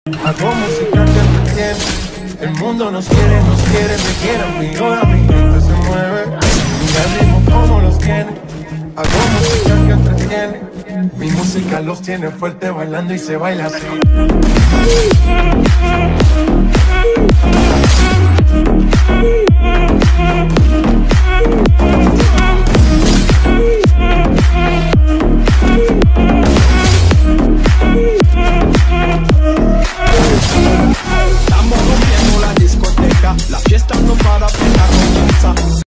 Hago música que entretiene. El mundo nos quiere, me quieren. Y ahora mi gente se mueve. Y el ritmo como los tiene. Hago música que entretiene. Mi música los tiene fuerte bailando y se baila así.